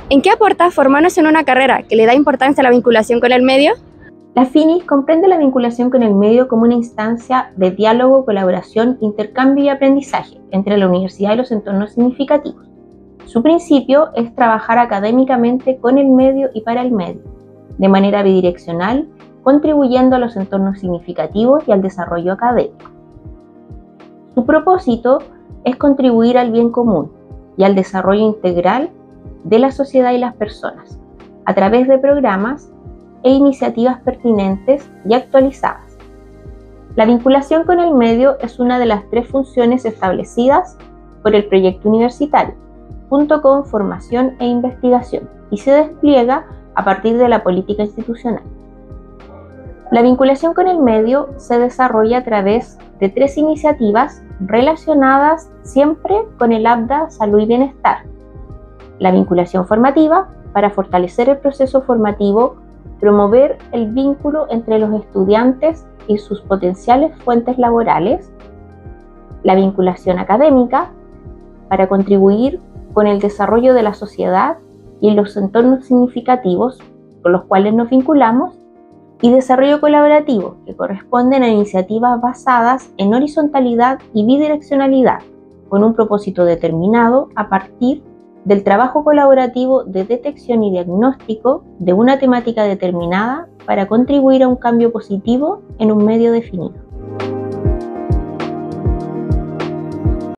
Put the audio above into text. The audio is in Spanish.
¿En qué aporta formarnos en una carrera que le da importancia a la vinculación con el medio? La FINIS comprende la vinculación con el medio como una instancia de diálogo, colaboración, intercambio y aprendizaje entre la universidad y los entornos significativos. Su principio es trabajar académicamente con el medio y para el medio, de manera bidireccional, contribuyendo a los entornos significativos y al desarrollo académico. Su propósito es contribuir al bien común y al desarrollo integral de la sociedad y las personas, a través de programas e iniciativas pertinentes y actualizadas. La vinculación con el medio es una de las 3 funciones establecidas por el proyecto universitario, junto con formación e investigación, y se despliega a partir de la política institucional. La vinculación con el medio se desarrolla a través de 3 iniciativas relacionadas siempre con el ABDA Salud y Bienestar. La vinculación formativa, para fortalecer el proceso formativo, promover el vínculo entre los estudiantes y sus potenciales fuentes laborales. La vinculación académica, para contribuir con el desarrollo de la sociedad y los entornos significativos con los cuales nos vinculamos. Y desarrollo colaborativo, que corresponden a iniciativas basadas en horizontalidad y bidireccionalidad, con un propósito determinado a partir del trabajo colaborativo de detección y diagnóstico de una temática determinada para contribuir a un cambio positivo en un medio definido.